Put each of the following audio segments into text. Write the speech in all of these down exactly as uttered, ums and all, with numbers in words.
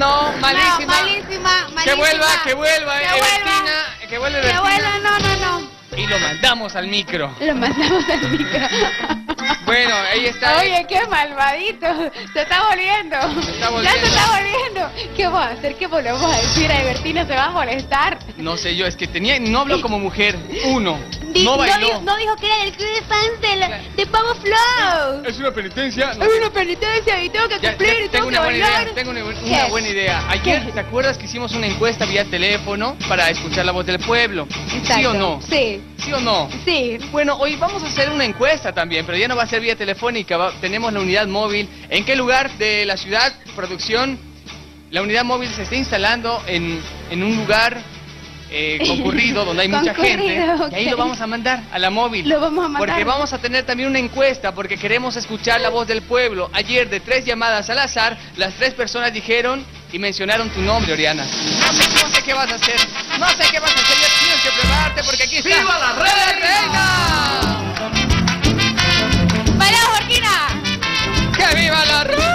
No, malísima. No, malísima, malísima. Que vuelva, que vuelva, que Evertina, vuelva. que vuelva Que Evertina. vuelva, no, no, no. Y lo mandamos al micro. Lo mandamos al micro. Bueno, ahí está. Oye, qué malvadito. Se está volviendo. Se está Ya volviendo. se está volviendo. ¿Qué vamos a hacer? ¿Qué le vamos a decir a Evertina? ¿Se va a molestar? No sé yo, es que tenía, no habló como mujer. Uno, Di- no no, bailó. dijo, no dijo que era del club de fans de, la, de Pavo Flow. Es una penitencia. No Es sé. una penitencia y tengo que Ya, cumplir ya y tengo tengo que una buena bailar. idea, tengo una, ¿Qué? una buena idea. Ayer, ¿Qué? ¿te acuerdas que hicimos una encuesta vía teléfono para escuchar la voz del pueblo? ¿Sí Exacto. o no? Sí, ¿Sí o no? sí. Bueno, hoy vamos a hacer una encuesta también, pero ya no va a ser vía telefónica, va- tenemos la unidad móvil. ¿En qué lugar de la ciudad, producción? La unidad móvil se está instalando en, en un lugar eh, concurrido, donde hay mucha gente, Concurrido, y ahí lo ok. vamos a mandar a la móvil. Lo vamos a mandar. Porque vamos a tener también una encuesta, porque queremos escuchar la voz del pueblo. Ayer, de tres llamadas al azar, las tres personas dijeron y mencionaron tu nombre, Oriana. No sé, no sé qué vas a hacer, no sé qué vas a hacer, ya tienes que prepararte porque aquí está... ¡Viva la reina! ¡Baila, Jorquina! ¡Que viva la reina!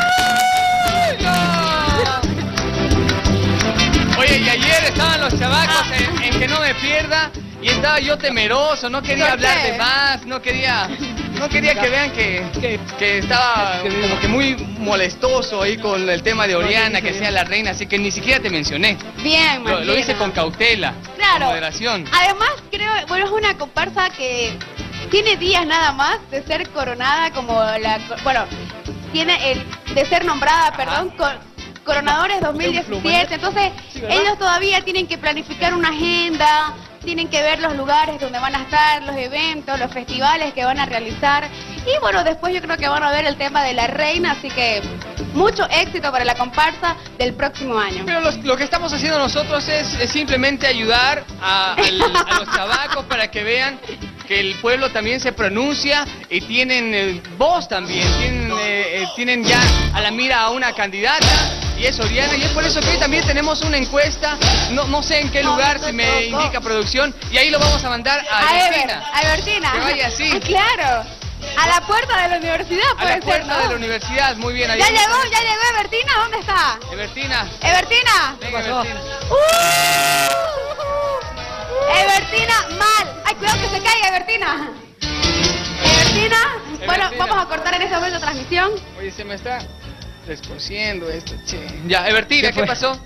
Oye, y ayer estaban los chavacos en, en que no me pierda y estaba yo temeroso, no quería ¿Por hablar qué? de más, no quería, no quería que vean que, que estaba como que muy molestoso ahí con el tema de Oriana, que sea la reina, así que ni siquiera te mencioné. Bien, Lo, lo hice Martina. con cautela, Claro. con moderación. Además, creo, bueno, es una comparsa que tiene días nada más de ser coronada como la, bueno, tiene el, de ser nombrada, perdón, co- Coronadores dos mil diecisiete, entonces ellos todavía tienen que planificar una agenda, tienen que ver los lugares donde van a estar, los eventos, los festivales que van a realizar, y bueno, después yo creo que van a ver el tema de la reina, así que mucho éxito para la comparsa del próximo año. Pero los- lo que estamos haciendo nosotros es, es simplemente ayudar a, al- a los chavacos para que vean que el pueblo también se pronuncia y tienen eh, voz también, tienen, eh, eh, tienen ya a la mira a una candidata y es Oriana, y es por eso que hoy también tenemos una encuesta, no, no sé en qué lugar, si me indica producción, y ahí lo vamos a mandar a A Ever, Evertina. a Evertina. Que vaya así. Ah, claro. A la puerta de la universidad A puede la ser, puerta ¿no? de la universidad, muy bien. ahí Ya vamos a- llegó, ya llegó Evertina, ¿dónde está? Evertina. Evertina. Venga, Evertina. ¡Uh! Evertina, mal. Ay, cuidado que se caiga, Evertina. Evertina. Bueno, Evertina. vamos a cortar en este momento la transmisión. Oye, se me está descosiendo esto, che. Ya, Evertina, ¿Qué ¿qué, fue? pasó?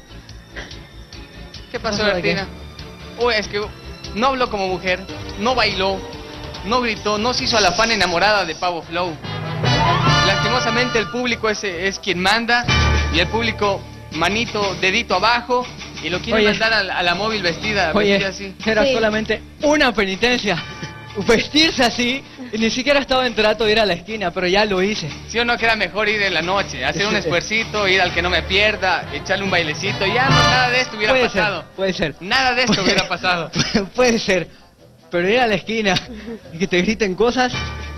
¿Qué pasó, ¿Pasó de Evertina? Uy, es que no habló como mujer, no bailó, no gritó, no se hizo a la fan enamorada de Pavo Flow. Lastimosamente el público es, es quien manda y el público manito, dedito abajo y lo quiere Oye. mandar a, la- a la móvil vestida, Oye, vestida así. era Sí. solamente una penitencia. Vestirse así, y ni siquiera estaba en trato de ir a la esquina, pero ya lo hice. ¿Sí o no que era mejor ir en la noche, hacer un esfuercito, ir al que no me pierda, echarle un bailecito? Ya no, nada de esto hubiera puede pasado. ser, puede ser. Nada de esto hubiera pasado. Puede ser. Pero ir a la esquina y que te griten cosas,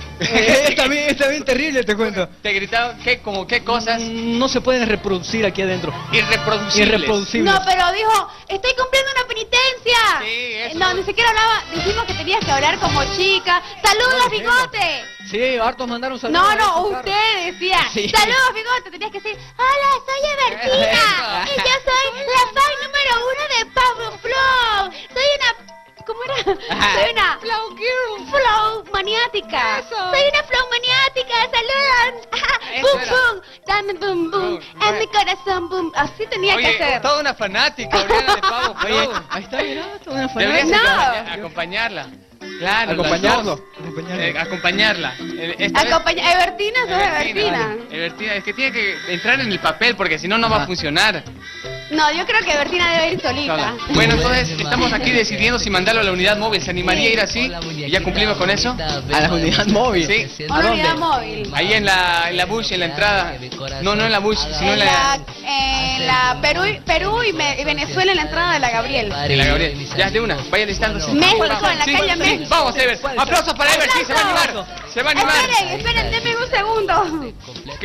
eh, es, también, es también terrible, te cuento. Te gritaron, ¿qué, como qué cosas? Mm, No se pueden reproducir aquí adentro. Irreproducibles. Irreproducibles. No, pero dijo, estoy cumpliendo una penitencia. Sí, eso. No, ni siquiera hablaba, dijimos que tenías que hablar como chica. ¡Saludos, No, dijimos. bigote! Sí, hartos mandaron saludos. No, a no, su carro. usted decía, Sí. saludos, bigote, tenías que decir, hola, soy Evertina, y yo soy la fan número uno de Pablo Flow, soy una, ¿cómo era? Ajá. Soy una Flow Girl, Flow maniática, Eso. soy una Flow maniática, saludos, Eso boom, era. boom, dame boom, boom, Boom, en bueno. mi corazón, boom, así tenía que Oye, hacer. toda una fanática, Oriana de Pavo Oye, Flow. ahí está, mira, toda una Deberías fanática. No. acompaña- acompañarla. Claro, Acompañarlo. las dos. Acompañarlo. Eh, acompañarla. Eh, esta vez- Acompaña, Evertina, sos Evertina, Evertina. Evertina, es que tiene que entrar en el papel porque si no, no va a Ajá. funcionar. No, yo creo que Evertina debe ir solita. Sola. Bueno, entonces estamos aquí decidiendo si mandarlo a la unidad móvil. ¿Se animaría a ir así? ¿Y ya cumplimos con eso? A la unidad móvil. Sí. Una unidad móvil. Ahí en la, en la Bush, en la entrada. No, no en la Bush, sino en En la, la... en la Perú, Perú y, Me- y Venezuela en la entrada de la Gabriel. En la Gabriel. Ya, de una. Vaya listándose. México, Vamos, en la sí. calle México. Vamos, Ever. Aplausos para Ever, sí, se va a animar. Se va a animar. Esperen, esperen, denme un segundo. ¿Qué?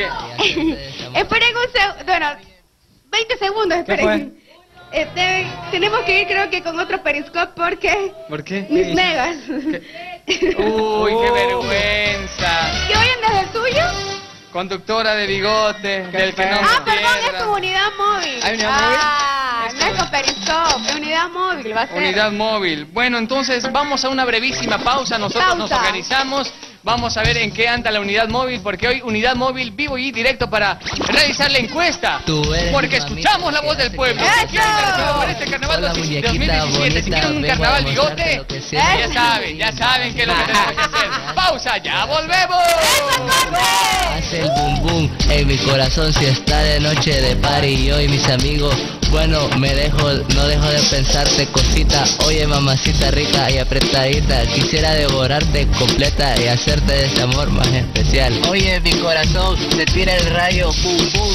Esperen un segundo. Bueno, veinte segundos, ¿Qué esperen. Este, tenemos que ir creo que con otro periscope porque ¿Por qué? mis megas. Uy, qué vergüenza. ¿Que vayan desde el tuyo? conductora de bigote, del que no Ah, me perdón, es pierda. tu unidad móvil. ¿Hay unidad ah, móvil? no es con Periscope, es unidad móvil, va a ser. Unidad móvil. Bueno, entonces vamos a una brevísima pausa. Nosotros nos Pausa. organizamos. Vamos a ver en qué anda la unidad móvil, porque hoy unidad móvil vivo y directo para realizar la encuesta. Tú eres Porque mi mamita escuchamos la voz del pueblo. ¡Eso! Si quieren participar para este carnaval Hola, dos mil muñequita diecisiete, si quieren un bonita, carnaval vengo a bigote, demostrarte lo que sé. ya saben, ya saben qué es lo que tenemos que hacer. Pausa, ya volvemos. Hace el boom boom en mi corazón si está de noche de party y yo y mis amigos. Bueno, me dejo, no dejo de pensarte cosita. Oye, mamacita rica y apretadita, quisiera devorarte completa y hacerte de ese amor más especial. Oye, mi corazón, se tira el rayo, boom boom.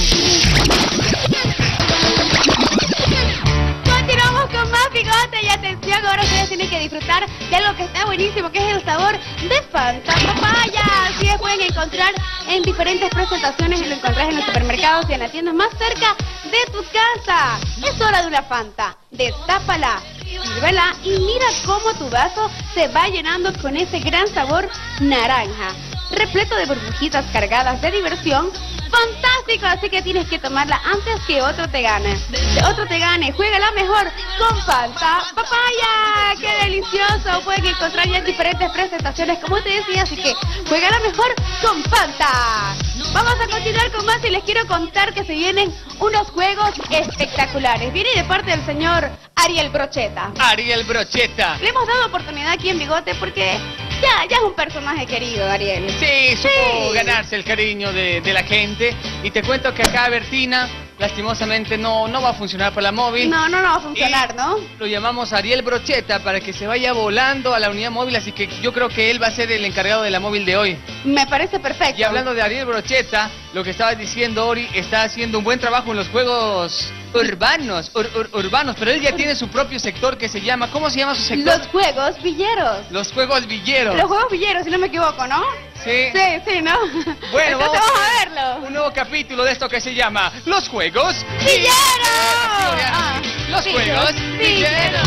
Continuamos con más bigote y atención, ahora ustedes tienen que disfrutar de algo que está buenísimo, que es el sabor de Fanta Papaya. Así es, pueden encontrar en diferentes presentaciones y lo encontrás en los supermercados y en las tiendas más cerca de tu casa. Es hora de una Fanta. Destápala, sírvela y mira cómo tu vaso se va llenando con ese gran sabor naranja, repleto de burbujitas cargadas de diversión. Fantástico, así que tienes que tomarla antes que otro te gane. Que otro te gane, juégala mejor con Fanta Papaya. ¡Qué delicioso! Pueden encontrar ya en diferentes presentaciones, como te decía, así que juégala mejor con Fanta. Vamos a continuar con más y les quiero contar que se vienen unos juegos espectaculares. Viene de parte del señor Ariel Brocheta. Ariel Brocheta. Le hemos dado oportunidad aquí en Bigote porque ya, ya es un personaje querido, Ariel. Sí, supo Sí. ganarse el cariño de, de la gente. Y te cuento que acá Bertina, lastimosamente, no, no va a funcionar para la móvil. No, no, no va a funcionar, Y ¿no? Lo llamamos Ariel Brocheta para que se vaya volando a la unidad móvil, así que yo creo que él va a ser el encargado de la móvil de hoy. Me parece perfecto. Y hablando de Ariel Brocheta, lo que estaba diciendo Ori, está haciendo un buen trabajo en los juegos urbanos, ur- ur- urbanos, pero él ya tiene su propio sector que se llama, ¿cómo se llama su sector? Los juegos villeros. Los juegos villeros. Los juegos villeros, si no me equivoco, ¿no? Sí. Sí, sí, ¿no? Bueno, entonces vamos vamos a a ver verlo. Un nuevo capítulo de esto que se llama Los Juegos ¡Villeros! Sí, Oriana. Ah, Los sí, Juegos los Villeros.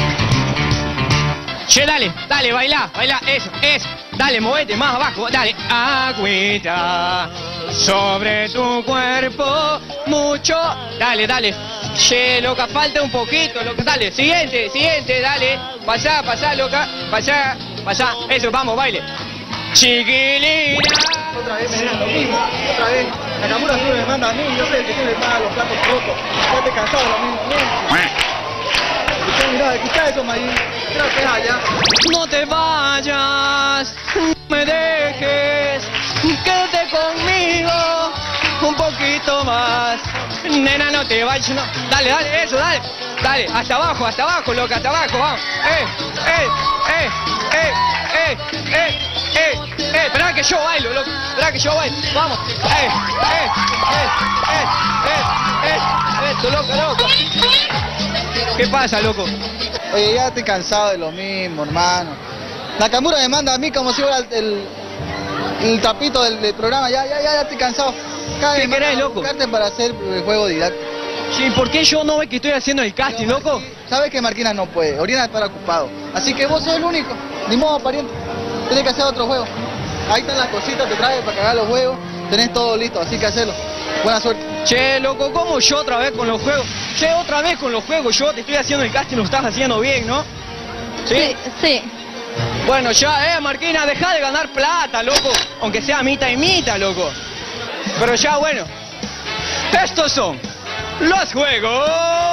Che, dale, dale, baila, baila, eso, eso. Dale, movete más abajo, dale. Agüita sobre tu cuerpo, mucho. Dale, dale. Che, loca, falta un poquito, loca. Dale, siguiente, siguiente, dale. Pasá, pasá, loca. Pasá, pasá. Eso, vamos, baile. Chiquilina. Otra vez me digan lo mismo, otra vez. Nakamura solo me manda a mí, yo soy el que siempre paga los platos rotos. Ya te cansado de lo mismo, ¿no? Escuchá, mirá, escuchá eso, Mayín. Creo que es allá. No te vayas, no me dejes, quédate conmigo un poquito más. Nena, no te vayas, no. Dale, dale, eso, dale. Dale, hasta abajo, hasta abajo, loca, hasta abajo, vamos. Eh, eh, eh, eh, eh, eh, eh, eh. Esperá que yo bailo, loco. Esperá que yo bailo. Vamos. Eh, eh, eh, eh, eh, eh. Esto, loco, loco. ¿Qué pasa, loco? Oye, ya estoy cansado de lo mismo, hermano. Nakamura me manda a mí como si fuera el, el, el tapito del, del programa. Ya, ya, ya, ya estoy cansado. Cada ¿Qué vez me querés, mandan a loco? buscarte para hacer el juego didáctico. Sí, ¿por qué yo no ve que estoy haciendo el casting, loco? Sabes que Marquina no puede, Oriana está ocupado. Así que vos sos el único. Ni modo, pariente. Tienes que hacer otro juego. Ahí están las cositas, te traes para cagar los juegos. Tenés todo listo, así que hacelo. Buena suerte. Che, loco, ¿cómo yo otra vez con los juegos? Che, otra vez con los juegos, yo te estoy haciendo el casting, lo estás haciendo bien, ¿no? ¿Sí? Sí. Bueno, ya, eh, Marquina, deja de ganar plata, loco. Aunque sea mitad y mitad, loco. Pero ya, bueno. Estos son los juegos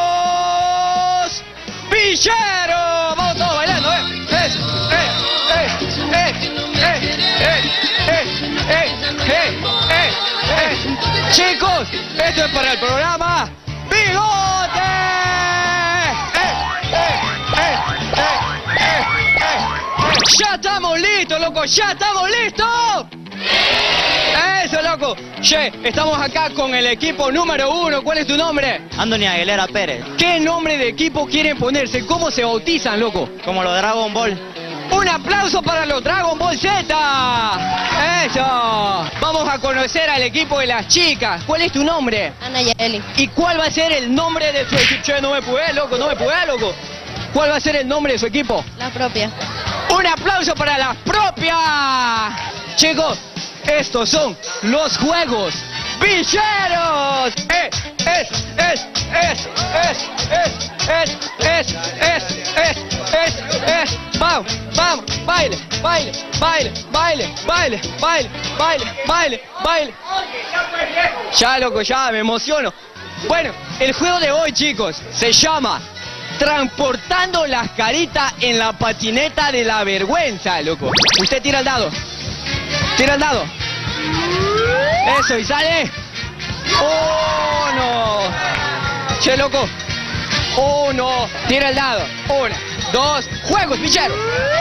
villeros. Vamos todos bailando, eh. Eso, eh, eh, eh, eh, eh, eh, eh, eh, eh, eh. Chicos, esto es para el programa Bigote. Eh, eh, eh, eh, eh, eh, eh. Ya estamos listos, loco, ya estamos listos. Eso, loco. Che, estamos acá con el equipo número uno. ¿Cuál es tu nombre? Anthony Aguilera Pérez, ¿Qué nombre de equipo quieren ponerse? ¿Cómo se bautizan, loco? como los Dragon Ball. ¡Un aplauso para los Dragon Ball Z! ¡Eso! Vamos a conocer al equipo de las chicas. ¿Cuál es tu nombre? Ana Yeli, ¿Y cuál va a ser el nombre de su equipo? Che, no me pude, loco, no me pude, loco. ¿Cuál va a ser el nombre de su equipo? la propia. ¡Un aplauso para las propias! Chicos, Estos son los juegos villeros. Eh, es, es, es, es, es, es, es, es, es, es, es. Vamos, vamos, baile, baile, baile, baile, baile, baile, baile, baile, baile. Ya, loco, ya me emociono. Bueno, el juego de hoy, chicos, se llama Transportando las caritas en la patineta de la vergüenza, loco. Usted tira el dado. Tira el dado. Eso, y sale. ¡Oh, no! Che, loco. ¡Oh, no! Tira el dado. Una, dos, juegos, pichero.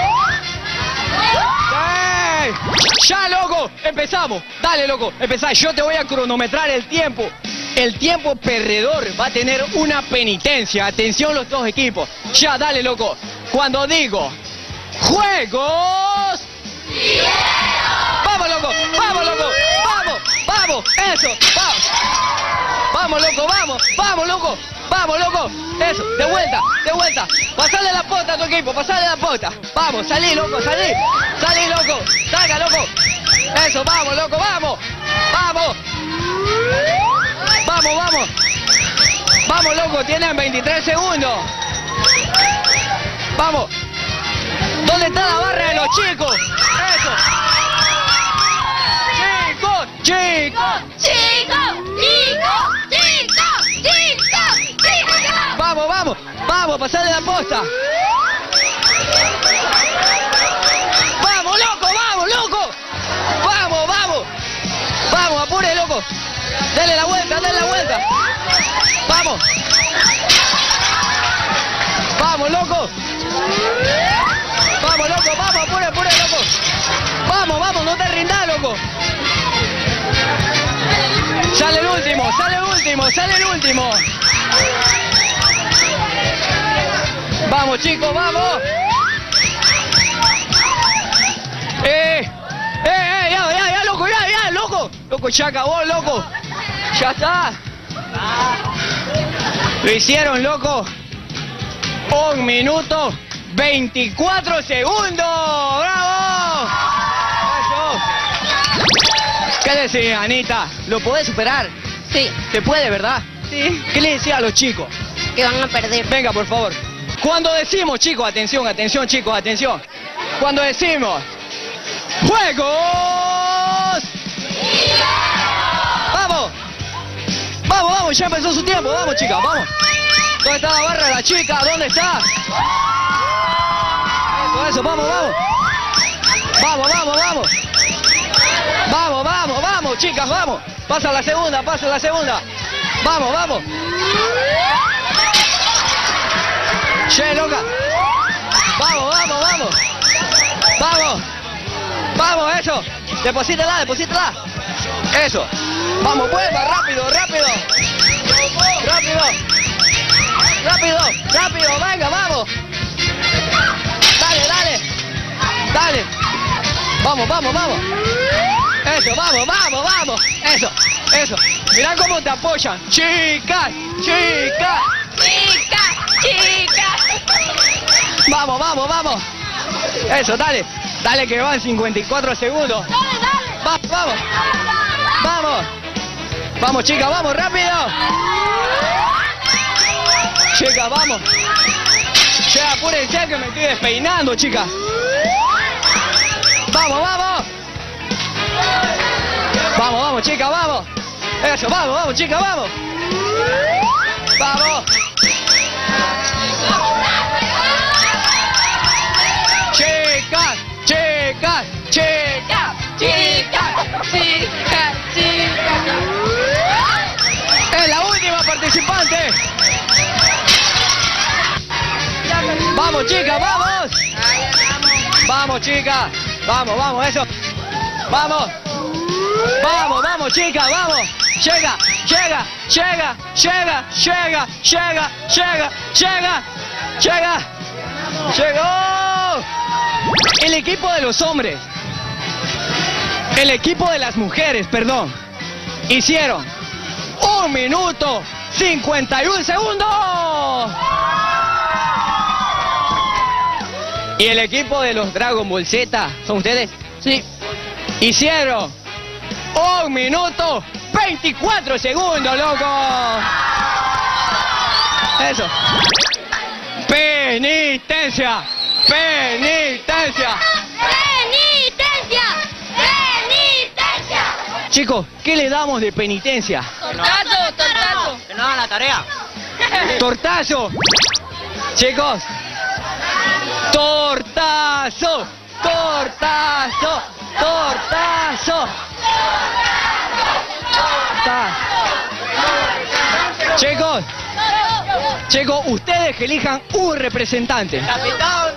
¡Ey! ¡Ya, loco! Empezamos. Dale, loco. Empezá. Yo te voy a cronometrar el tiempo. El tiempo perdedor va a tener una penitencia. Atención los dos equipos. Ya, dale, loco. Cuando digo juegos... ¡Vamos, loco! ¡Vamos, loco! ¡Vamos! ¡Vamos! ¡Eso! ¡Vamos! ¡Vamos, loco! ¡Vamos! ¡Vamos, loco! ¡Vamos, loco! ¡Eso! ¡De vuelta! ¡De vuelta! ¡Pasale la pota a tu equipo! ¡Pasale la pota! ¡Vamos! ¡Salí, loco! ¡Salí! ¡Salí, loco! ¡Salga, loco! ¡Eso! ¡Vamos, loco! ¡Vamos! ¡Vamos! ¡Vamos, vamos! ¡Vamos, loco! Tienen veintitrés segundos. ¡Vamos! ¿Dónde está la barra de los chicos? ¡Eso! ¡Chicos! ¡Chicos! ¡Chicos! ¡Chicos! ¡Chicos! ¡Chicos! ¡Chicos! ¡Vamos, vamos! ¡Vamos! ¡Pasale la posta! ¡Vamos, loco! ¡Vamos, loco! ¡Vamos, vamos! ¡Vamos, apure, loco! ¡Dale la vuelta, dale la vuelta! ¡Vamos! ¡Vamos, loco! ¡Vamos, loco! ¡Vamos, apure, apure, loco! ¡Vamos, vamos! ¡No te rindas, loco! ¡Sale el último! ¡Sale el último! ¡Sale el último! ¡Vamos, chicos! ¡Vamos! ¡Eh! ¡Eh, eh! ¡Ya, ya, ya, loco! ¡Ya, ya, loco! ¡Loco, ya acabó, loco! ¡Ya está! Lo hicieron, loco. Un minuto, veinticuatro segundos. ¡Bravo! Eso. ¿Qué decís, Anita? ¿Lo podés superar? Sí, ¿Se puede, verdad? sí. ¿Qué le decía a los chicos? Que van a perder. Venga, por favor. Cuando decimos, chicos, atención, atención, chicos, atención. Cuando decimos ¡juegos! ¡Vamos! ¡Vamos, vamos! Ya empezó su tiempo. ¡Vamos, chicas! ¡Vamos! ¿Dónde está la barra de la chica? ¿Dónde está? Eso, eso. ¡Vamos, vamos! ¡Vamos, vamos, vamos! ¡Vamos, vamos, vamos, chicas! ¡Vamos! Pasa la segunda, pasa la segunda. ¡Vamos, vamos! ¡Che, loca! ¡Vamos, vamos, vamos! ¡Vamos! ¡Vamos, eso! ¡Deposítela, deposítela! ¡Eso! ¡Vamos, vuelva! ¡Rápido, rápido! ¡Rápido! ¡Rápido, rápido! ¡Venga, vamos! ¡Dale, dale! ¡Dale! ¡Vamos, vamos, vamos! ¡Eso, vamos, vamos, vamos! ¡Eso, eso! ¡Mirá cómo te apoyan! ¡Chicas! ¡Chicas! ¡Chicas! ¡Chicas! ¡Vamos, vamos, vamos! ¡Eso, dale! ¡Dale que van cincuenta y cuatro segundos! ¡Dale, dale! ¡Va, vamos! ¡Vamos! ¡Vamos, chicas, vamos, rápido! Chicas, vamos. Che, apúrense que me estoy despeinando, chicas. Vamos, vamos. Vamos, vamos, chicas, vamos. Eso, vamos, vamos, chicas, vamos. Vamos. Chicas, chicas, chicas, chicas, chicas, chicas. Es la última participante. Vamos, chicas, vamos. Vamos, chicas. Vamos, vamos, eso. Vamos. Vamos, vamos, chicas, vamos. Llega, llega, llega, llega, llega, llega, llega, llega, llega. Llegó. El equipo de los hombres. El equipo de las mujeres, perdón. Hicieron un minuto cincuenta y un segundos. Y el equipo de los Dragon Ball Z, ¿son ustedes? Sí. Hicieron Un minuto, veinticuatro segundos, loco. Eso. Penitencia. Penitencia. ¡Penitencia! ¡Penitencia! Chicos, ¿qué le damos de penitencia? Tortazo, tortazo. Que no hagan la tarea. Tortazo. Chicos. Tortazo. Tortazo. Tortazo. Ta- Chicos. Chicos, ustedes que elijan un representante. Capitán.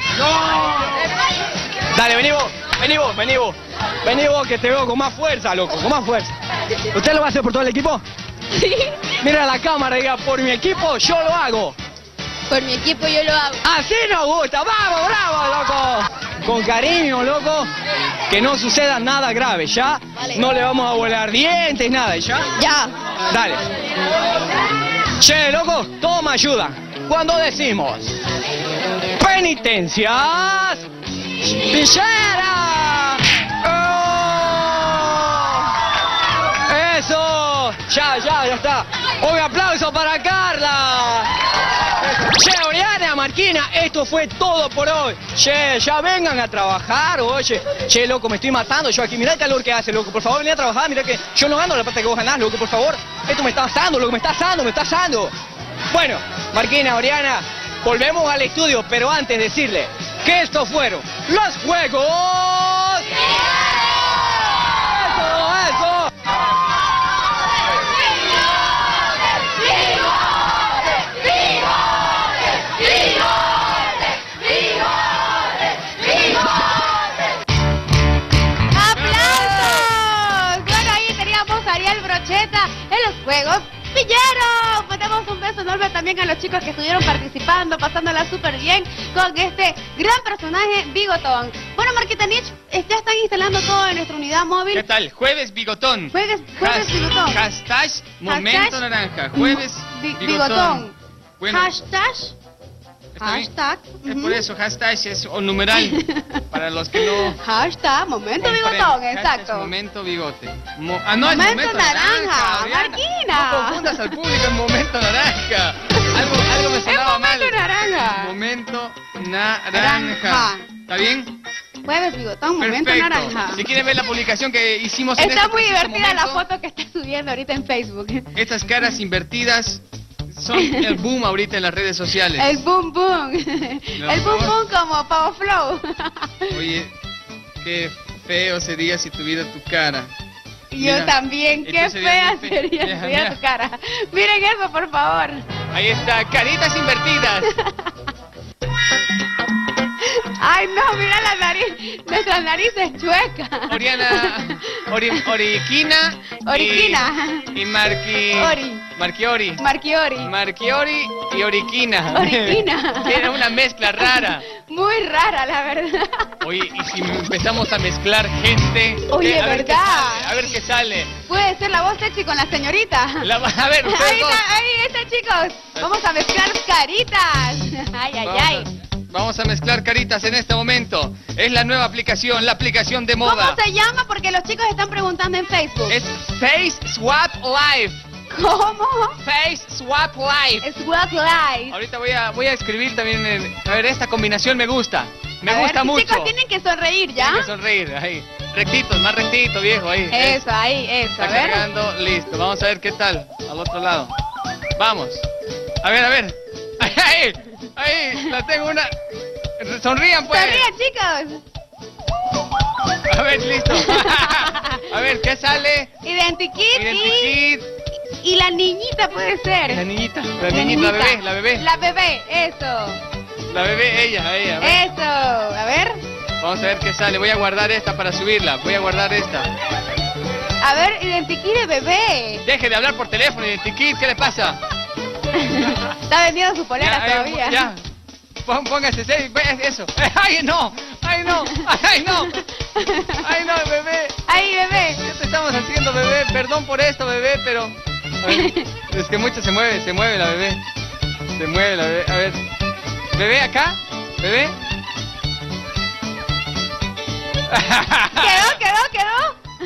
Dale, vení vos, vení vos, vení vos. Vení vos que te veo con más fuerza, loco, con más fuerza. ¿Usted lo va a hacer por todo el equipo? Sí. Mira la cámara y diga, por mi equipo yo lo hago. Por mi equipo yo lo hago. Así nos gusta, vamos, bravo, loco. Con cariño, loco. Que no suceda nada grave, ¿ya? Vale. No le vamos a volar dientes, nada, ¿ya? Ya. Dale. Che, loco, toma ayuda. Cuando decimos penitencias, ¡Villera! ¡Oh! ¡Eso! Ya, ya, ya está. Un aplauso para Carla. Che, Oriana, Marquina, esto fue todo por hoy. Che, ya vengan a trabajar, oye. Che, loco, me estoy matando yo aquí. Mirá el calor que hace, loco. Por favor, ven a trabajar. Mirá que yo no gano la plata que vos ganás, loco, por favor. Esto me está asando, loco, me está asando, me está asando. Bueno, Marquina, Oriana, volvemos al estudio, pero antes decirle que estos fueron los Juegos. ¡Eso, eso! ¡Aplausos! Bueno, ahí teníamos a Ariel Brocheta en los Juegos Villeros. Mandamos un beso enorme también a los chicos que estuvieron participando, pasándola súper bien con este gran personaje bigotón. Bueno, Marquita Nich, ya están instalando todo en nuestra unidad móvil. ¿Qué tal? Jueves bigotón. Jueves, jueves Has- bigotón. Hashtag momento Hashtag naranja. Jueves Bi- bigotón. bigotón. Bueno, Hashtag. ¿está bien? Hashtag. Es ujú. por eso, hashtag es un numeral. Para los que no... Hashtag momento comprenden. bigotón, Hashtag exacto. es momento bigote. Mo- ah, no, es Momento momento naranja, naranja. Oriana. Marquina. No confundas al público en momento naranja. Algo, algo me Es sonaba mal. momento naranja. Momento naranja. Naranja. ¿Está bien? Jueves bigotón, momento Perfecto. naranja. Si quieren ver la publicación que hicimos en Está este muy preciso divertida la momento, foto que está subiendo ahorita en Facebook. estas caras invertidas son el boom ahorita en las redes sociales. El boom boom. El boom boom como Pavo Flow. Oye, qué feo sería si tuviera tu cara. Yo Mira, también, y qué tú serías fea muy fe- sería Mira, si tuviera mira. tu cara. Miren eso, por favor. Ahí está, caritas invertidas. Ay, no, mira la nariz. Nuestra nariz es chueca. Oriana, Ori, Oriquina. y- Oriquina. Y, Marqui. Ori. Marquiori. Marquiori. Marquiori y Oriquina. Oriquina. Era una mezcla rara. Muy rara, la verdad. Oye, y si empezamos a mezclar gente. Oye, ¿qué? A ver qué ¿verdad? sale, a ver qué sale. Puede ser la voz sexy con la señorita. La- a ver, ustedes Ahí dos. está, ahí está, chicos. Vamos a mezclar caritas. Ay, ay, Vamos ay. a, vamos a mezclar caritas en este momento. Es la nueva aplicación, la aplicación de moda. ¿Cómo se llama? Porque los chicos están preguntando en Facebook. Es Face Swap Live. ¿Cómo? Face Swap Live. Swap Live. Ahorita voy a, voy a escribir también. En, a ver, esta combinación me gusta. Me A gusta ver, mucho. chicos, tienen que sonreír, ¿ya? Tienen que sonreír, ahí. Rectitos, más rectito, viejo, ahí. Eso, ahí, eso. Está A ver. cargando, listo. Vamos a ver qué tal. Al otro lado. Vamos. A ver, a ver. Ahí, ahí, la tengo una. Sonrían, pues. Sonrían, chicos. A ver, listo. A ver, ¿qué sale? Identikit, Identikit. y, y la niñita puede ser. La niñita, la niñita, la bebé, la bebé. La bebé, eso. La bebé, ella, ella. a ver. Eso. A ver. Vamos a ver qué sale. Voy a guardar esta para subirla. Voy a guardar esta. A ver, Identikit de bebé. Deje de hablar por teléfono, Identikit. ¿Qué le pasa? Está vendiendo su polera Ya, eh, todavía. ya. Pon- Póngase serio. Ve, eso. ¡Ay, no! ¡Ay, no! ¡Ay, no! ¡Ay, no, bebé! Ahí, bebé. ¿Qué te estamos haciendo, bebé? Perdón por esto, bebé, pero... A ver, es que mucho se mueve, se mueve la bebé. Se mueve la bebé. A ver. ¿Bebé acá? ¿Bebé? Quedó, quedó, quedó.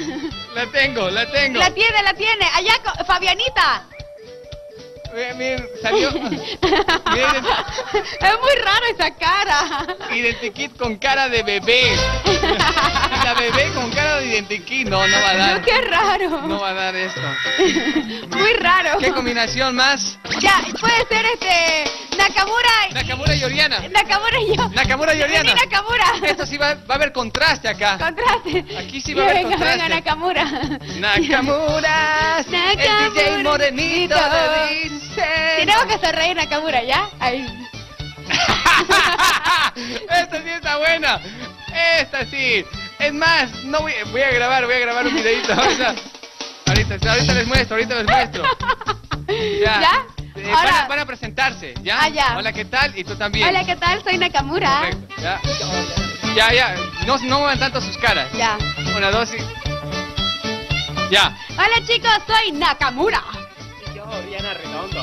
La tengo, la tengo. La tiene, la tiene. Allá, co- Fabianita. Miren, miren, salió. Miren, Es muy raro esa cara. Identikit con cara de bebé. La bebé con cara de Identikit. No, no va a dar. No, qué raro. No va a dar esto. Muy raro. ¿Qué combinación más? Ya, puede ser este Nakamura y Nakamura y Oriana. Nakamura y yo. Nakamura y Oriana. Vení, Nakamura. Esto sí va, va a haber contraste acá. Contraste. Aquí sí va a haber venga, contraste. venga, Nakamura. Nakamura, el D J morenito de dice. Tenemos que sonreír, Nakamura, ¿ya? Ahí. Esta sí está buena. Esta sí. Es más, no voy, voy a grabar, voy a grabar un videito. Ahorita, ahorita, ahorita les muestro, ahorita les muestro. Ya. ¿Ya? Eh, van, a, Ahora- van a presentarse, ¿ya? Ah, ya. Hola, ¿qué tal? Y tú también. Hola, ¿qué tal? Soy Nakamura. Perfecto, ya. Ya, ya. No, no muevan tanto sus caras. Ya. Una, dos y... Ya. Hola, chicos, soy Nakamura. Y yo, Oriana Redondo.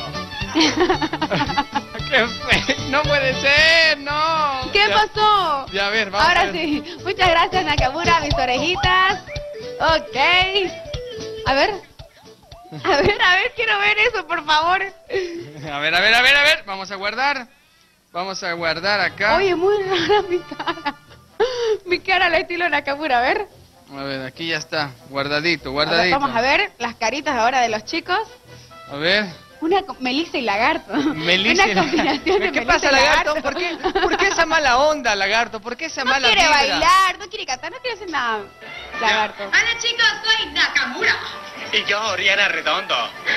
¡Qué fe! ¡No puede ser! ¡No! ¿Qué Ya. pasó? Ya, a ver, vamos a Ahora ver. sí. Muchas gracias, Nakamura, mis orejitas. Ok. A ver. A ver, a ver, quiero ver eso, por favor. A ver, a ver, a ver, a ver. Vamos a guardar. Vamos a guardar acá. Oye, muy rara mi cara. Mi cara al estilo Nakamura, a ver. A ver, aquí ya está. Guardadito, A ver, guardadito. vamos a ver las caritas ahora de los chicos. A ver. Una co- Melissa y Lagarto. Melissa. Una combinación de ¿Qué Melissa pasa, y lagarto? ¿Por qué, ¿Por qué esa mala onda, lagarto? ¿Por qué esa No mala quiere vibra? bailar, no quiere cantar, no quiere hacer nada. Lagarto. Hola chicos, soy Nakamura. Y yo, Oriana Redondo.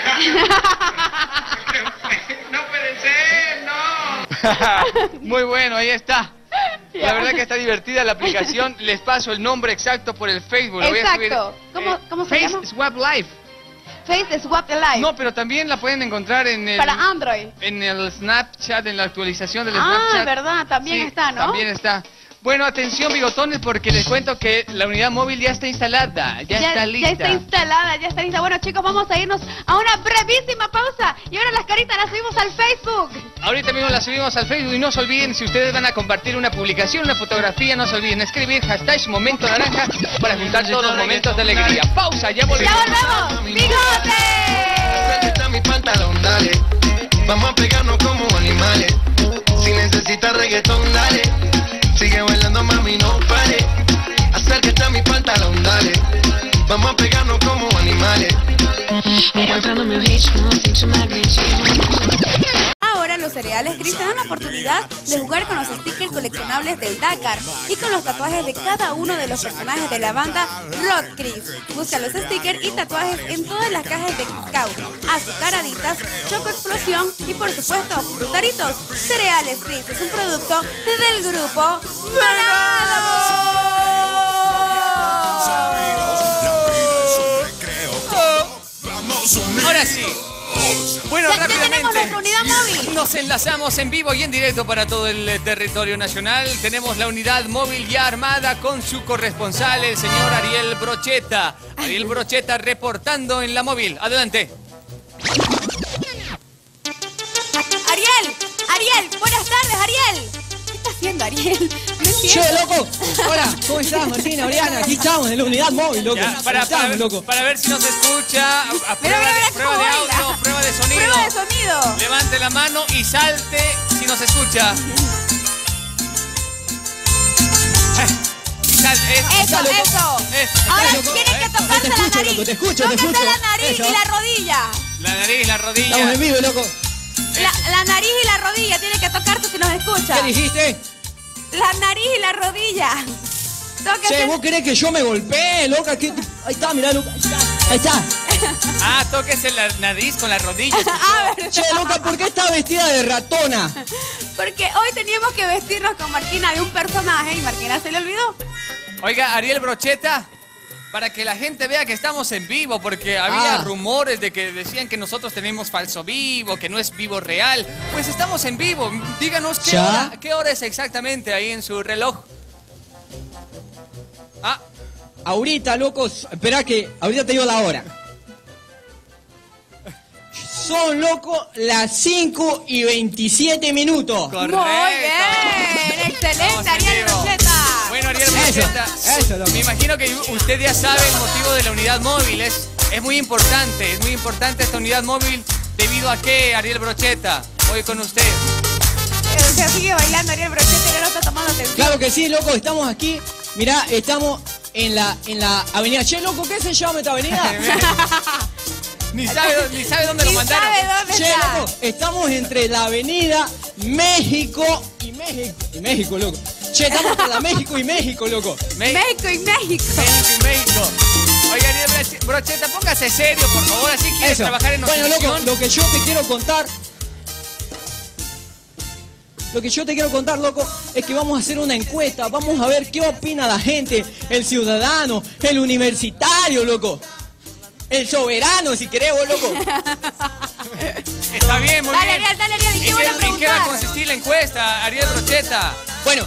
No puede ser, no. Muy bueno, ahí está. La Ya. verdad que está divertida la aplicación. Les paso el nombre exacto por el Facebook. Lo voy a Exacto. subir. ¿Cómo- cómo se Face llama? Swap Live. Face Swap Live. No, pero también la pueden encontrar en el, Para Android. en el Snapchat, en la actualización del Ah, Snapchat. verdad, también Sí, está, ¿no? También está. Bueno, atención, bigotones, porque les cuento que la unidad móvil ya está instalada, ya, está lista. Ya está instalada, ya está lista. Bueno, chicos, vamos a irnos a una brevísima pausa. Y ahora las caritas las subimos al Facebook. Ahorita mismo la subimos al Facebook y no se olviden, si ustedes van a compartir una publicación, una fotografía, no se olviden escribir hashtag Momento Naranja para juntar todos los momentos de alegría. Pausa, ya volvemos. ¡Ya volvemos! ¡Bigote! Suelta mi pantalón, dale. Vamos a pegarnos como animales. Si necesitas reggaetón, dale. Sigue bailando, mami, no pare. Acércate a mi pantalón, dale. Vamos a pegarnos como animales. Ahora los cereales Cris te dan la oportunidad de jugar con los stickers coleccionables del Dakar y con los tatuajes de cada uno de los personajes de la banda Rock Cris. Busca los stickers y tatuajes en todas las cajas de Scout, azucaraditas, Choco Explosión y por supuesto frutaritos. Cereales Cris es un producto del grupo Ahora sí. Bueno, Ya, ya tenemos nuestra rápidamente unidad móvil. nos enlazamos en vivo y en directo para todo el eh, territorio nacional. Tenemos la unidad móvil ya armada con su corresponsal, el señor Ariel Brocheta. Ariel Brocheta reportando en la móvil. Adelante. Ariel, Ariel, buenas tardes, Ariel. ¿Qué está haciendo Ariel? No entiendo. Che, loco. Hola, ¿cómo estás, Martina, Oriana? Aquí estamos en la unidad móvil, loco. Ya, para, estamos, para, loco. para ver si nos escucha. A, a Mira, prueba, mira, de, mira prueba cómo de baila. audio, prueba de sonido. Prueba de sonido. Levante la mano y salte si nos escucha. Y salte. Eso, loco. eso. Eso. Ahora loco. tienen que Eso. tocarse Te la escucho, nariz. loco, te escucho, te Tóquense escucho. la nariz Eso. y la rodilla. La nariz, la rodilla. Estamos en vivo, loco. La, la nariz y la rodilla tienen que tocarse si nos escucha. ¿Qué dijiste? La nariz y la rodilla. Tóquense. Che, ¿vos querés que yo me golpee, loca? ¿Qué? Ahí está, mirá, loca. Ahí está. Ahí está. Ah, tóquese la nariz con la rodilla. A ver, Che, loca, ¿por qué está vestida de ratona? porque hoy teníamos que vestirnos con Marquina de un personaje y Marquina se le olvidó. Oiga, Ariel Brocheta, para que la gente vea que estamos en vivo, porque había Ah. rumores de que decían que nosotros tenemos falso vivo, que no es vivo real. Pues estamos en vivo. Díganos qué ¿Ya? hora, qué hora es exactamente ahí en su reloj. Ah, Ahorita, locos, esperá que ahorita te digo la hora. Son, loco, las cinco y veintisiete minutos. correcto. Muy bien, excelente, Estamos en Ariel vivo. Brocheta. Bueno, Ariel Ariel Brocheta, eso, loco. me imagino que usted ya sabe el motivo de la unidad móvil. Es, es muy importante, es muy importante esta unidad móvil. ¿Debido a qué, Ariel Brocheta? Voy con usted. O sea, sigue bailando Ariel Brocheta y no está tomando atención. Claro que sí, loco, estamos aquí. Mirá, estamos en la, en la avenida. Che, loco, ¿qué se llama esta avenida? Ni sabe, ni sabe dónde lo Ni mandaron. sabe dónde Che, está. loco, estamos entre la avenida México y México. Y México, loco. Che, estamos entre la México y México, loco. Me- México y México. México y México. Oiga, Ariel Broche- Brocheta, póngase serio, por favor. Así quiere Eso. trabajar en Bueno, Notivisión. loco, lo que yo te quiero contar. Lo que yo te quiero contar, loco, es que vamos a hacer una encuesta. Vamos a ver qué opina la gente, el ciudadano, el universitario, loco. El soberano, si querés, vos, loco. Está bien, muy Dale, bien. Ariel, dale, Ariel, ¿y qué ¿En voy a qué, en qué va a preguntar? consistir la encuesta, Ariel Brocheta? Bueno,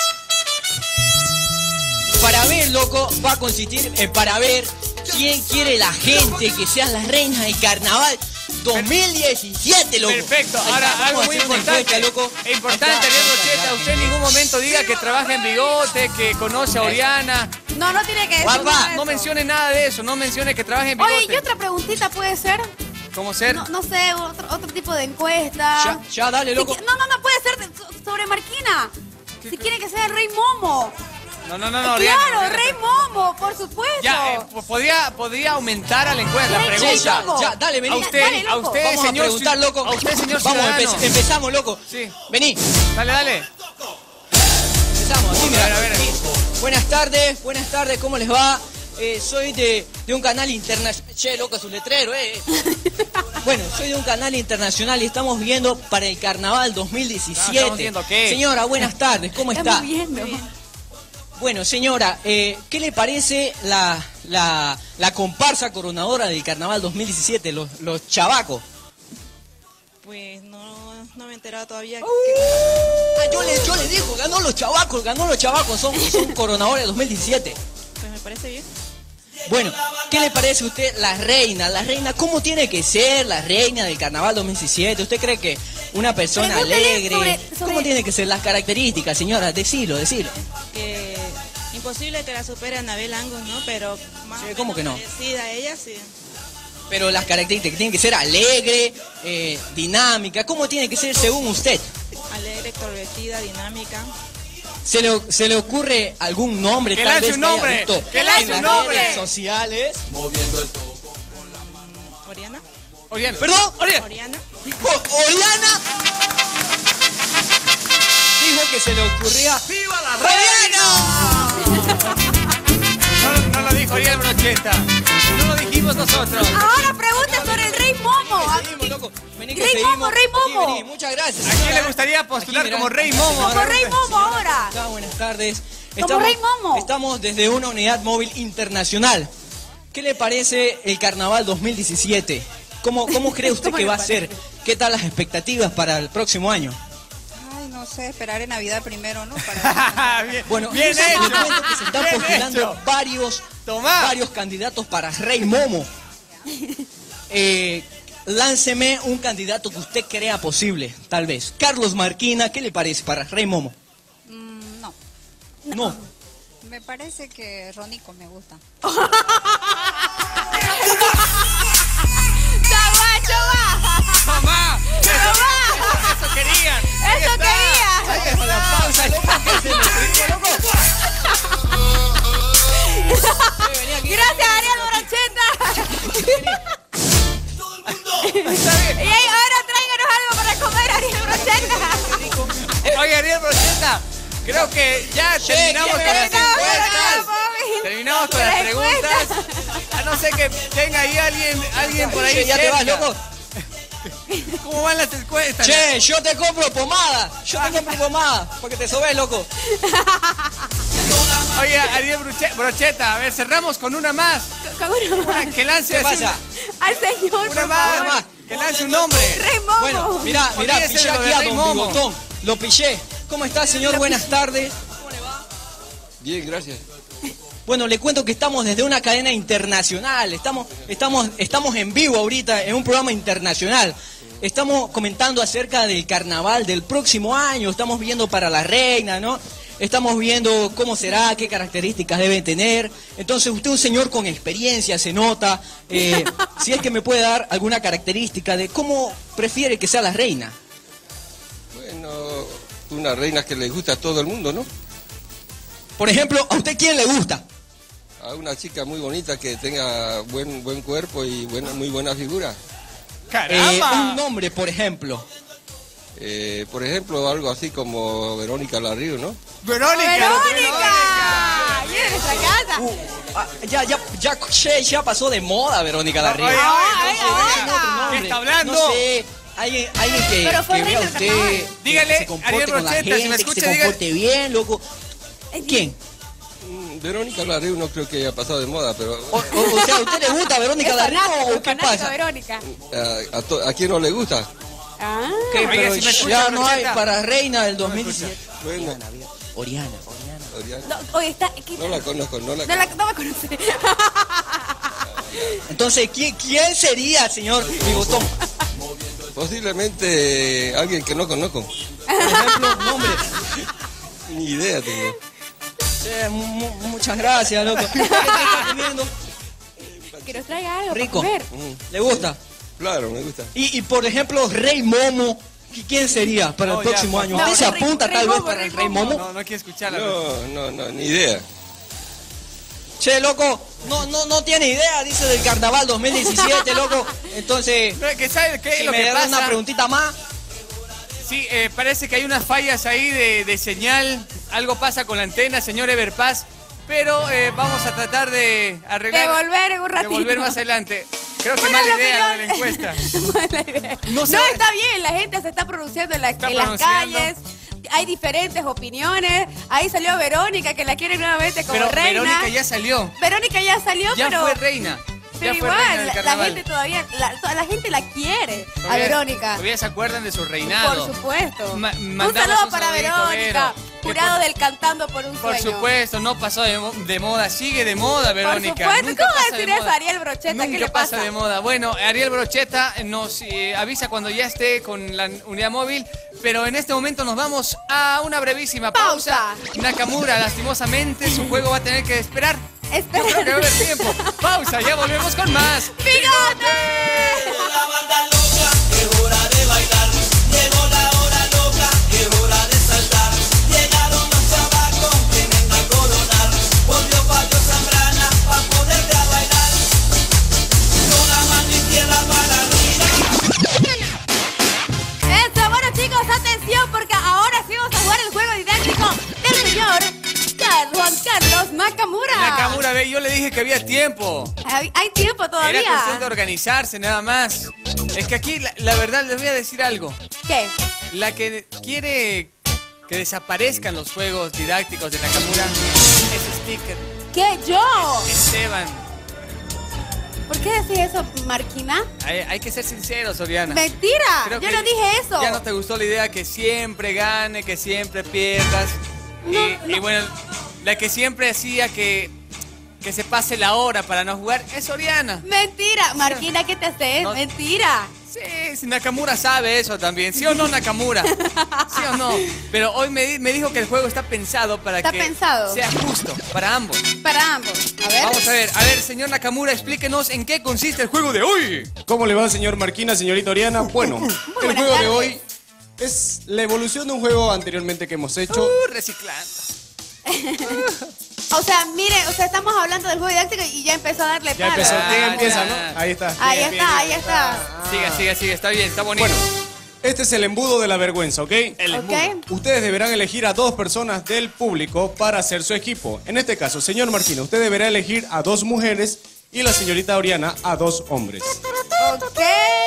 para ver, loco, va a consistir en para ver quién quiere la gente que sean las reinas del carnaval dos mil diecisiete, loco. Perfecto. Ahí Ahora, está, algo vamos a muy hacer una importante, encuesta, loco. Es importante, Ahí está. Ariel Brocheta, usted en ningún momento diga que trabaja en Bigote, que conoce a Oriana. No, no tiene que decir Guapa, nada de No eso. mencione nada de eso, no mencione que trabaja en Bigote. Oye, ¿qué otra preguntita puede ser? ¿Cómo ser? No, no sé, otro, otro tipo de encuesta. Ya, ya, dale, Si loco. qui- no, no, no, puede ser de- so- sobre Marquina. Si quiere que sea el Rey Momo. No, no, no, no, Oriana, Claro, Oriana. Rey Momo, por supuesto. Ya, eh, po- podría, podría aumentar a la encuesta la Sí, Sí, pregunta. ya, ya, dale, vení. A usted, Dale, a loco. usted, Vamos a señor, preguntar, ci- loco. A usted, señor Vamos, ciudadano. empe- empezamos, loco. Sí. Vení, Dale, dale. empezamos. Aquí, mira, A ver, a ver. aquí. Buenas tardes, buenas tardes, ¿cómo les va? Eh, soy de, de un canal internacional. Che, loco, su letrero, eh. Bueno, soy de un canal internacional y estamos viendo para el carnaval dos mil diecisiete. Estamos viendo qué. Señora, buenas tardes, ¿cómo está? Estamos viendo. Bueno, señora, eh, ¿qué le parece la, la, la comparsa coronadora del carnaval dos mil diecisiete, los, los chavacos? Pues no, no me he enterado todavía. Ah, yo le, yo le digo, ganó los chavacos, ganó los chavacos, son, son coronadores dos mil diecisiete. Pues me parece bien. Bueno, ¿qué le parece a usted la reina? La reina, ¿cómo tiene que ser la reina del carnaval dos mil diecisiete? ¿Usted cree que una persona Pregúntele alegre? sobre- sobre- ¿Cómo tiene que ser las características, señora? Decilo, decilo. Que imposible que la supere Anabel Angus, ¿no? Pero más Sí, o ¿cómo menos que no? parecida a ella, sí. Pero las características tienen que ser alegre, eh, dinámica. ¿Cómo tiene que ser según usted? Alegre, extrovertida, dinámica. ¿Se le, se le ocurre algún nombre? Que tal lance vez un haya nombre, visto que en lance las un nombre. redes sociales? Oriana. Oriana. ¿Perdón? Oriana. Oriana. O- Oriana dijo que se le ocurría ¡Viva la ¡Oriana! No, no lo dijo Ariel Brocheta. No lo dijimos nosotros. Ahora pregunta sobre el Rey Momo. Seguimos, loco. Vení que Rey seguimos. Momo, Rey Aquí, Momo. vení. Muchas gracias. ¿A quién le señora. gustaría postular Aquí, mira. como Rey Momo? Como Rey Momo ahora. Acá, buenas tardes. Como Rey Momo. Estamos desde una unidad móvil internacional. ¿Qué le parece el carnaval dos mil diecisiete? ¿Cómo, cómo cree usted ¿Cómo que le va a parece? ser? ¿Qué tal las expectativas para el próximo año? Ay, no sé, esperaré Navidad primero, ¿no? Para... bien, Bueno, bien le hecho. cuento que se están Bien postulando hecho. varios, Tomá. varios candidatos para Rey Momo. Eh, lánceme un candidato que usted crea posible, tal vez. Carlos Marquina, ¿qué le parece para Rey Momo? Mm, no, No. me parece que Ronico me gusta. ¡Chava, chava! ¡Mamá! ¡Eso, ¡Mamá! eso querían! Ahí ¡Eso está. quería! Ahí está la pausa, loco. ¿Qué hacemos? ¿Seguimos, loco? Gracias, Ariel Brocheta. Está bien. Y ahí, ahora tráiganos algo para comer, Ariel Brocheta. Oye, Ariel Brocheta, creo que ya terminamos con las Terminamos con encuestas. las- mami. Terminamos con Con las las preguntas. A no ser que tenga ahí alguien, alguien por ahí Che, ya te vas, cerca. loco. ¿Cómo van las encuestas? Che, yo te compro pomada. Yo te compro pomada. Porque te sobes, loco. Oye, Ariel Bruche- Brocheta, a ver, cerramos con una más. Con una Una que lance ¿Qué así pasa? Al señor, Una, una por más, favor. más. que lance un nombre. Rey Momo. Bueno, mirá, mirá, Olvídese pillé de lo aquí de a Rey Don Momo. Bigotón. Lo pillé. ¿Cómo está, señor? Buenas tardes. Bien, gracias. Bueno, le cuento que estamos desde una cadena internacional. Estamos, estamos, estamos en vivo ahorita en un programa internacional. Estamos comentando acerca del carnaval del próximo año. Estamos viendo para la reina, ¿no? estamos viendo cómo será, qué características debe tener. Entonces, usted es un señor con experiencia, se nota. Eh, si es que me puede dar alguna característica de cómo prefiere que sea la reina. Bueno, una reina que le gusta a todo el mundo, ¿no? Por ejemplo, ¿a usted quién le gusta? A una chica muy bonita que tenga buen buen cuerpo y buena, muy buena figura. Eh, un nombre, por ejemplo. Eh, por ejemplo, algo así como Verónica Larriu, ¿no? ¡Verónica! ¡Verónica! ¡Viene de nuestra casa! Uh, ah, ya, ya, ya, ya, ya pasó de moda Verónica Larriu. Oye, ¡Ay, oye, ¿qué está hablando? No sé, alguien, alguien que, Pero fue que vea a reina del usted, carnaval. que Dígale, se comporte Ariel con la Brocheta, si gente, me que escucha, se dígale. comporte bien, loco. ¿Quién? Mm, Verónica Larriu no creo que haya pasado de moda, pero O, o, o sea, ¿a usted le gusta Verónica Es Larriu fanático, o qué fanático pasa? de Verónica. a, a, to- ¿a quién no le gusta? Ah. ¿Qué? Oiga, Pero si me escucha, ya no hay Brocheta. para reina del dos mil diecisiete. Bueno, Oriana. Oriana. No, oye, está... ¿qué- No la conozco, no la No, la, no me conoce. Entonces, ¿quién, quién sería, señor Bigotón? Posiblemente alguien que no conozco. Por ejemplo, nombre. Ni idea tengo. Sí, mu- mu- muchas gracias, loco. ¿Qué está comiendo? Que nos traiga algo Rico. para comer. Mm, ¿Le gusta? claro, me gusta. Y, y por ejemplo, Rey Momo, ¿quién sería para No, el ya, próximo por año? favor. ¿Usted se No, Rey- apunta Rey tal vez Momo, para Rey el Rey Momo. Momo? No, no quiero escucharla. No, no, no, ni idea. Che, loco, no, no, no tiene idea, dice del Carnaval dos mil diecisiete, loco. Entonces, No, que ¿sabe qué es si lo me que da pasa? una preguntita más. Sí, eh, parece que hay unas fallas ahí de, de señal. Algo pasa con la antena, señor Everpaz. Pero eh, vamos a tratar de arreglar. Devolver en un ratito. Devolver más adelante. Creo que Bueno, mala la idea opinión- de la encuesta. Mala idea. No No, sé. está bien, la gente se está pronunciando en, la- Está en las pronunciando. calles. Hay diferentes opiniones. Ahí salió Verónica, que la quiere nuevamente como Pero reina. Verónica ya salió. Verónica ya salió, Ya pero... fue reina. Pero ya fue igual, reina del la, la carnaval. gente todavía, la, toda la gente la quiere a Todavía- Verónica. Todavía se acuerdan de su reinado. Por supuesto. Ma- un mandamos saludo un para saludito, Verónica, Vero, que jurado por- del Cantando por un Por Sueño. supuesto, no pasó de, mo- de moda, sigue de moda, Por Verónica. supuesto, Nunca ¿cómo va a pasa de decir eso moda. Ariel Brocheta? Nunca ¿Qué le pasa pasa? de moda. Bueno, Ariel Brocheta nos eh, avisa cuando ya esté con la unidad móvil, pero en este momento nos vamos a una brevísima pausa. Pausa. Nakamura, lastimosamente, su juego va a tener que esperar. Espera. No creo que va a haber tiempo. Pausa, ya volvemos con más. ¡Bigote! La banda loca, es hora de bailar. Llegó la hora loca, es hora de saltar. Llegaron los chavacos que vengan a coronar. Volvió Fabio Zambrana pa' ponerte a bailar. Con la mano izquierda para arriba. Eso, bueno chicos, atención porque ahora sí vamos a jugar el juego didáctico del señor Car- Juan Carlos Nakamura. Nakamura, ve, yo le dije que había tiempo. Hay, hay tiempo todavía. Era cuestión de organizarse, nada más. Es que aquí, la, la verdad, les voy a decir algo. ¿Qué? La que quiere que desaparezcan los juegos didácticos de Nakamura es Sticker. ¿Qué? ¿Yo? Esteban. ¿Por qué decís eso, Marquina? Hay, hay que ser sinceros, Oriana. ¡Mentira! Creo Yo que no dije eso. Ya no te gustó la idea que siempre gane, que siempre pierdas. No, y, no. y bueno, la que siempre hacía que, que se pase la hora para no jugar es Oriana. Mentira, Marquina, ¿qué te haces? No. Mentira. Sí, si Nakamura sabe eso también. ¿Sí o no, Nakamura? ¿Sí o no? Pero hoy me, di- me dijo que el juego está pensado para Está que pensado. sea justo para ambos. Para ambos. A ver. Vamos a ver, a ver, señor Nakamura, explíquenos en qué consiste el juego de hoy. ¿Cómo le va, señor Marquina, señorita Oriana? Bueno, el buenas juego de tardes. hoy es la evolución de un juego anteriormente que hemos hecho. Uh, reciclando. O sea, mire, o sea, estamos hablando del juego didáctico y ya empezó a darle Ya palo. empezó, ¿quién Ah, empieza, ya. no? Ahí está. Ahí Bien, está, bien, ahí bien. está. Siga, siga, siga, está bien, está bonito. Bueno, este es el embudo de la vergüenza, ¿ok? El ¿Ok? embudo. Ustedes deberán elegir a dos personas del público para hacer su equipo. En este caso, señor Marquina, usted deberá elegir a dos mujeres y la señorita Oriana a dos hombres. Ok.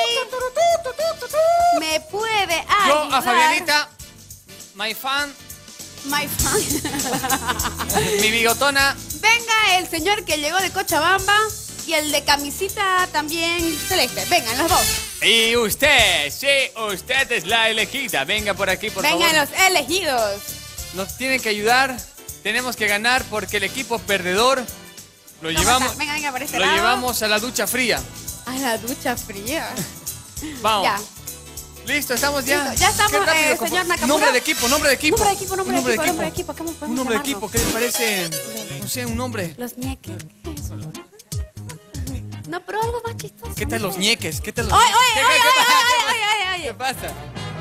Me puede ayudar. Yo a Fabianita, my fan, My fan. mi bigotona. Venga el señor que llegó de Cochabamba y el de camisita también celeste. Vengan los dos. Y usted, sí, usted es la elegida. Venga por aquí, por Vengan favor. los elegidos. Nos tienen que ayudar. Tenemos que ganar porque el equipo perdedor lo ¿Cómo llevamos, está? Venga, venga, por este lo lado. llevamos a la ducha fría. A la ducha fría. Vamos. Ya. Listo, estamos ya. Listo, ya estamos, Qué rápido, eh, como- señor Nakamura. Nombre de equipo, nombre de equipo. Nombre de equipo, nombre de Un equipo, nombre de equipo. ¿Cómo Un podemos nombre de llamarlo? equipo, ¿qué les parece? No sé, un nombre. Los ñeques. ¿Qué es eso? No, pero algo más chistoso. ¿Qué tal no los sé. ñeques? ¿Qué tal los ¡Oye, ñeques? oye, ¿Qué- oye, qué- oye, qué- oye, oye, oye, ¿Qué oye! pasa?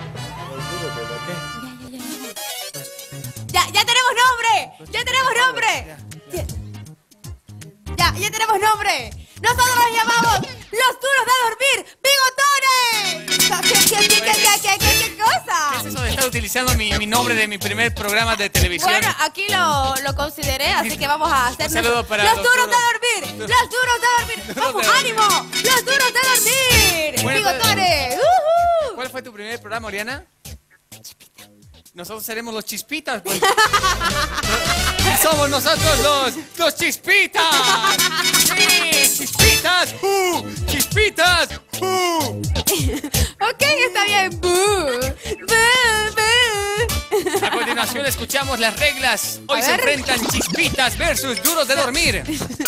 Ya, ya tenemos nombre. Ya tenemos nombre. Ya, ya tenemos nombre. Nosotros nos llamamos los duros de dormir, bigotones. ¿Qué, qué, qué, qué, qué, qué, qué, qué cosa? ¿Qué es eso de estar utilizando mi, mi nombre de mi primer programa de televisión? Bueno, aquí lo, lo consideré, así que vamos a hacer Un saludo para los los duros duros. de dormir, los duros de dormir. Vamos, de ánimo, los duros de dormir, Bueno, bigotones. ¡Uhú! ¿Cuál fue tu primer programa, Oriana? Nosotros seremos los Chispitas, pues. Y somos nosotros los, los Chispitas. Sí, Chispitas. ¡Uh! Chispitas. ¡Uh! Ok, está bien. Bú, bú, bú. A continuación escuchamos las reglas. Hoy A se ver. enfrentan Chispitas versus Duros de Dormir.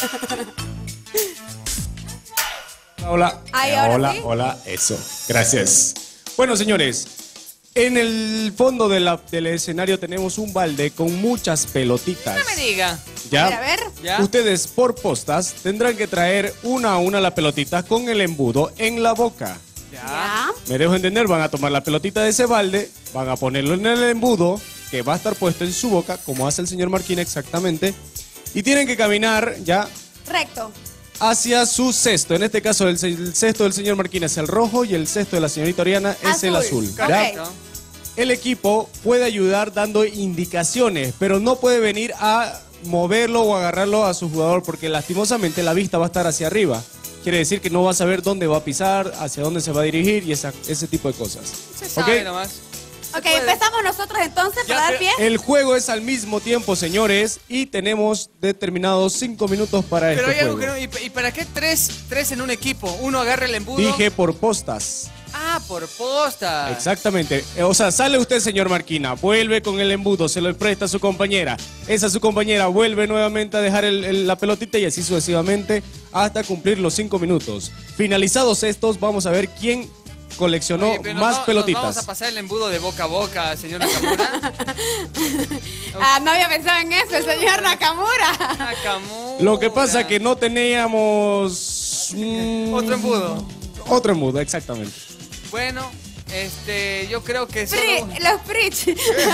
Hola. Ay, ahora hola, sí. hola, eso. Gracias. Bueno, señores, en el fondo de la- del escenario tenemos un balde con muchas pelotitas. No me diga. ¿Ya? A ver, a ver. ¿Ya? Ustedes por postas tendrán que traer una a una la pelotita con el embudo en la boca. Ya. Me dejo entender, van a tomar la pelotita de ese balde, van a ponerlo en el embudo que va a estar puesto en su boca, como hace el señor Marquina exactamente, y tienen que caminar ya Recto. hacia su cesto. En este caso, el, ce- el cesto del señor Marquina es el rojo y el cesto de la señorita Oriana es el azul. Azul. ¿ya? Ok. El equipo puede ayudar dando indicaciones, pero no puede venir a moverlo o agarrarlo a su jugador porque lastimosamente la vista va a estar hacia arriba. Quiere decir que no va a saber dónde va a pisar, hacia dónde se va a dirigir y esa- ese tipo de cosas. Se ¿Ok? sabe nomás. Ok, empezamos nosotros entonces Ya, para dar pero- pie. El juego es al mismo tiempo, señores, y tenemos determinados cinco minutos para Pero hay este algo juego. que no. ¿Y, y para qué tres, tres en un equipo? Uno agarra el embudo. Dije por postas. Ah, por posta. Exactamente. Eh, O sea, sale usted, señor Marquina, vuelve con el embudo, se lo presta a su compañera. Esa su compañera vuelve nuevamente a dejar el- el- la pelotita y así sucesivamente hasta cumplir los cinco minutos. Finalizados estos, vamos a ver quién coleccionó Oye, pero nos más va- nos pelotitas. vamos a pasar el embudo de boca a boca, señor Nakamura. Ah, no había pensado en eso, el señor Nakamura. Nakamura. Lo que pasa que no teníamos... mm, Otro embudo. Otro embudo, exactamente. Bueno, este, yo creo que solo... Pri- los Pritch.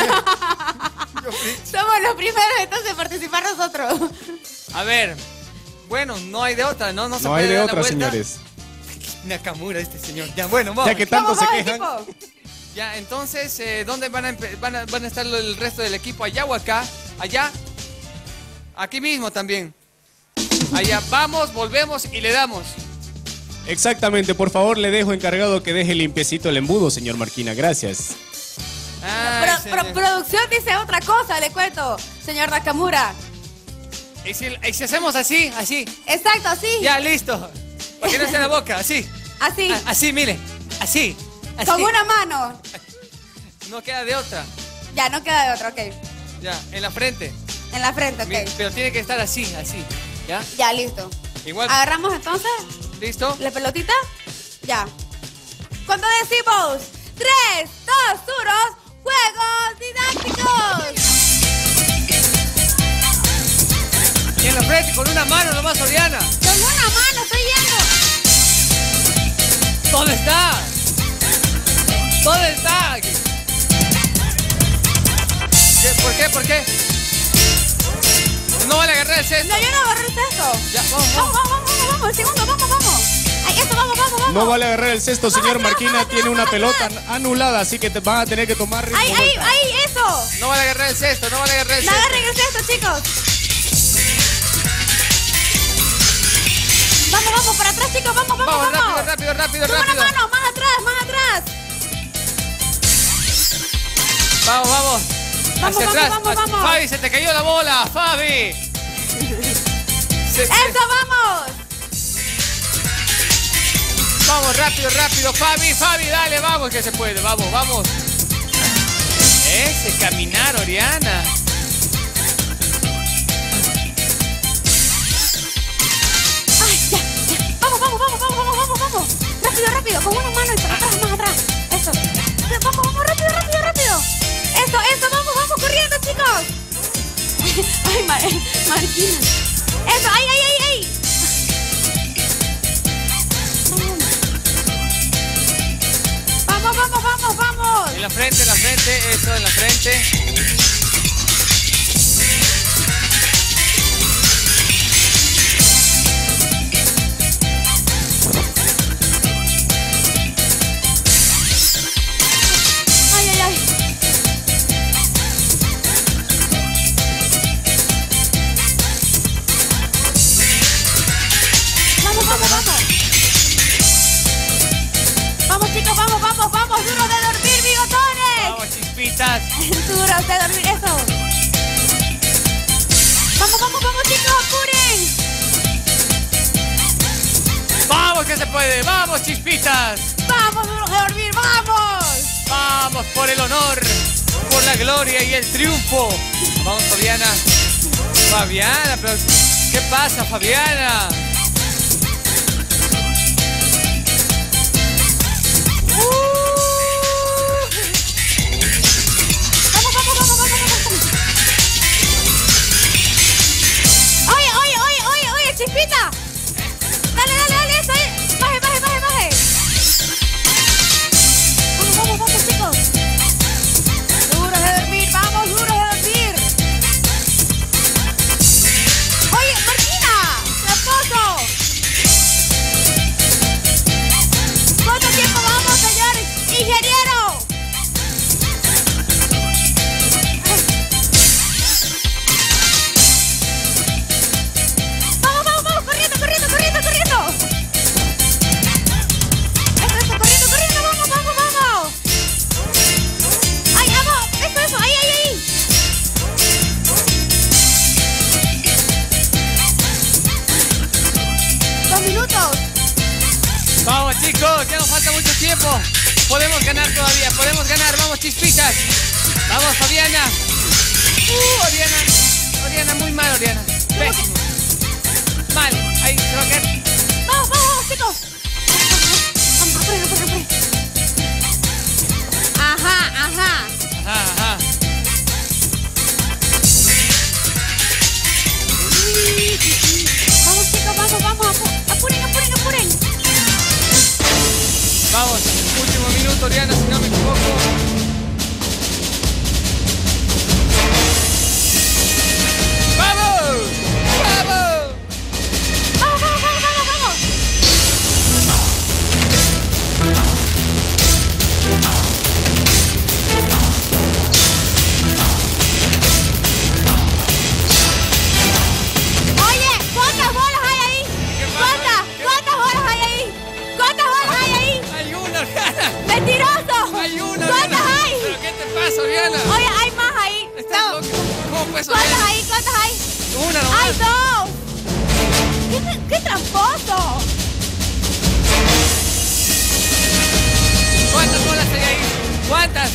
Somos los primeros entonces en participar nosotros. A ver, bueno, no hay de otra, ¿no? No se No puede hay de dar la otra, vuelta. señores. Nakamura, este señor. Ya, bueno, vamos. Ya que tanto Vamos, se vamos, quejan. equipo. Ya, entonces, eh, ¿dónde van a, empe- van, a, van a estar el resto del equipo? ¿Allá o acá? ¿Allá? Aquí mismo también. Allá, vamos, volvemos y le damos. Exactamente, por favor, le dejo encargado que deje limpiecito el embudo, señor Marquina. Gracias. Ay, Pro- señor. pro- producción dice otra cosa, le cuento, señor Nakamura. ¿Y si, y si hacemos así, así? Exacto, así. Ya, listo. Para que no esté en la boca, así. Así. A- así, mire. Así. Así. Con una mano. No queda de otra. Ya, no queda de otra, ok. Ya, en la frente. En la frente, ok. Mi- Pero tiene que estar así, así. ¿Ya? Ya, listo. Igual. ¿Agarramos entonces ¿Listo? la pelotita? Ya. Cuando decimos tres, dos, uno, ¡juegos didácticos! Y en la frente, con una mano nomás, Oriana. Con una mano, estoy yendo. ¿Dónde está? ¿Dónde está? ¿Qué? ¿Por qué? ¿Por qué? No vale agarrar el cesto. No, yo no agarré el cesto. Ya, vamos, Vamos, vamos, vamos, vamos, el segundo, vamos, vamos. Ay, eso, vamos, vamos, vamos. No vale agarrar el cesto, señor atrás, Marquina. vamos Tiene atrás, una vamos pelota atrás. anulada, así que te van a tener que tomar ritmo. Ay, ay, vuelta. ay, eso. No vale agarrar el cesto, no vale agarrar el No cesto. agarren el cesto, chicos. Vamos, vamos, para atrás, chicos, vamos, vamos, Vamos, vamos. rápido, rápido, rápido, Con una rápido. mano, más atrás, más atrás. Vamos, vamos. Vamos, Hacia vamos, atrás. vamos, Hacia- vamos. Fabi, se te cayó la bola, Fabi. Se- se- Eso, vamos. Vamos, rápido, rápido, Fabi, Fabi, dale, vamos, que se puede, vamos, vamos. Ese caminar, Oriana. Ay, ya, ya. Vamos, vamos, vamos, vamos, vamos, vamos, vamos. Rápido, rápido, con una mano y para atrás, más atrás. Eso. Ay, Mar Marquina. Eso, ay, ay, ay, ay. Vamos, vamos, vamos, vamos. En la frente, en la frente, eso, en la frente. Ay, ay, ay. Vamos, vamos, vamos. Vamos, chicos, vamos, vamos, vamos. Duro de dormir, bigotones. Vamos, chispitas. Duro de dormir, eso. Vamos, vamos, vamos, chicos, apuren. Vamos que se puede, vamos, chispitas. Vamos, duro de dormir, vamos. Vamos por el honor, por la gloria y el triunfo. Vamos, Fabiana. Fabiana, pero ¿qué pasa, Fabiana? Vamos, vamos, vamos, vamos, vamos. Oye, oye, oye, oye, oye, chispita. Dale, dale, dale, eso ahí. Baje, baje, baje, baje. Vamos, vamos, vamos, chicos. Duros de dormir, vamos, duros de dormir. Oye, Martina, tramposo. ¿Cuánto tiempo vamos, señor ingeniero? Vamos, vamos, vamos, corriendo, corriendo, corriendo, corriendo. Eso, eso, corriendo, corriendo, vamos, vamos, vamos. Ay, vamos, eso, eso, ahí, ahí, ahí. Dos minutos. Vamos, chicos, ya nos falta mucho tiempo. Podemos ganar todavía, podemos ganar. Vamos, chispitas. Vamos, Fabiana. Uh, Oriana. Oriana, muy mal, Oriana. Pésimo. Mal. Ahí se va a caer. Vamos, vamos, vamos, chicos. Vamos, apure, apure, apure. Ajá, ajá. Ajá, ajá. Vamos, chicos, vamos, vamos. apu- Apuren, apuren, apuren. Vamos, último minuto, Oriana, si no me equivoco. ¡Vamos! ¡Vamos! Vamos, vamos, vamos, vamos, vamos. Oye, ¿cuántas bolas hay ahí? ¿Cuántas? ¿Cuántas bolas hay ahí? ¿Cuántas bolas hay ahí? ¡Hay una, Oriana! ¡Mentiroso! ¡Hay una, ¿Cuántas Oriana! hay? ¿Pero qué te pasa, Oriana? Oye, hay más ahí. ¿Estás No. loca? ¿Cómo puedes, ¿Cuántas Oriana? hay? ¿Cuántas hay? Una nomás. ¡Hay dos! ¡Qué, qué tramposo! ¿Cuántas bolas hay ahí? ¿Cuántas?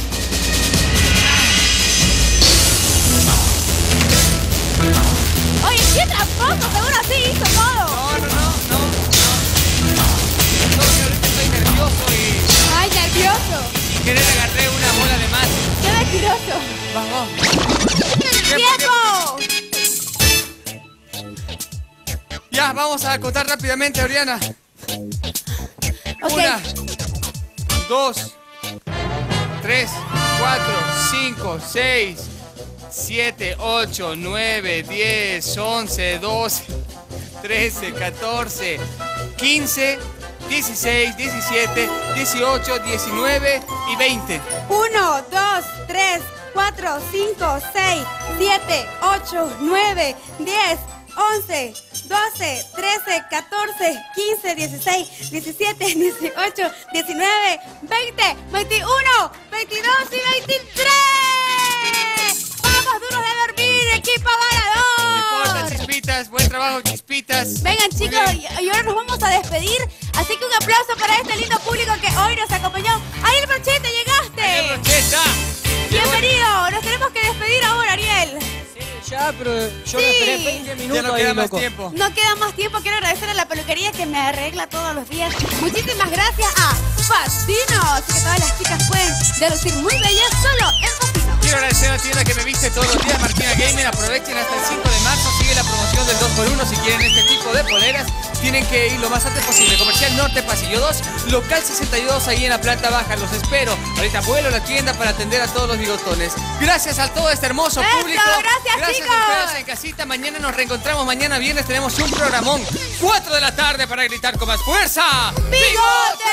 Oye, qué tramposo, seguro así hizo todo. No, no, no, no, no. Solo que ahorita estoy nervioso y Ay, nervioso. sin querer agarré una bola de más. Qué mentiroso. Vamos. ¡Tiempo! Ya, vamos a contar rápidamente, Oriana. Ok. Una, dos, tres, cuatro, cinco, seis, siete, ocho, nueve, diez, once, doce, trece, catorce, quince, dieciséis, diecisiete, dieciocho, diecinueve y veinte. uno, dos, tres, cuatro, cinco, seis, siete, ocho, nueve, diez, once, doce, trece, catorce, quince, dieciséis, diecisiete, dieciocho, diecinueve, veinte, veintiuno, veintidós y veintitrés. ¡Vamos, duros de dormir, equipo ganador! No importa, chispitas, buen trabajo, chispitas. Vengan, Muy chicos, bien. y y ahora nos vamos a despedir. Así que un aplauso para este lindo público que hoy nos acompañó. ¡Ariel Brocheta, llegaste! ¡Ariel Brocheta! Bienvenido. Nos tenemos que despedir ahora, Ariel. Ya, pero yo Sí. me esperé veinte minutos Ya no ahí, queda más loco. tiempo. No queda más tiempo. Quiero agradecer a la peluquería que me arregla todos los días. Muchísimas gracias a Fatino. Así que todas las chicas pueden deducir muy bellas solo en Fatino. quiero agradecer a la tienda que me viste todos los días, Marquina Gamer. Aprovechen hasta el cinco de marzo. Sigue la promoción del dos por uno. Si quieren este tipo de poleras, tienen que ir lo más antes posible. Comercial Norte, Pasillo dos, local sesenta y dos, ahí en la planta baja. Los espero. Ahorita vuelo a la tienda para atender a todos los bigotones. Gracias a todo este hermoso ¡Eso! público. Gracias, Gracias chicos. a ustedes en casita. Mañana nos reencontramos. Mañana viernes tenemos un programón. cuatro de la tarde para gritar con más fuerza. ¡Bigote!